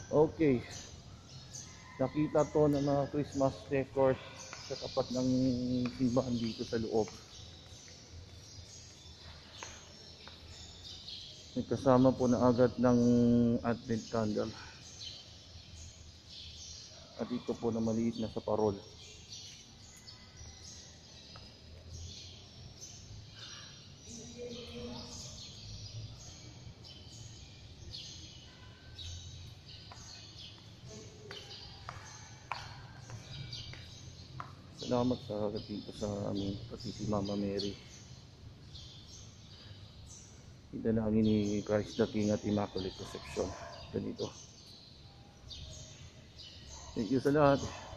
Okay, nakita to ng mga Christmas decor sa tapat ng simbahan dito sa loob. May kasama po na agad ng advent candle. At dito po na maliit na sa parol. Salamat sa agad dito sa aming pati si Mama Mary. Idalangin ni Christ the King at Immaculate Conception. Ganito. Thank you sa lahat.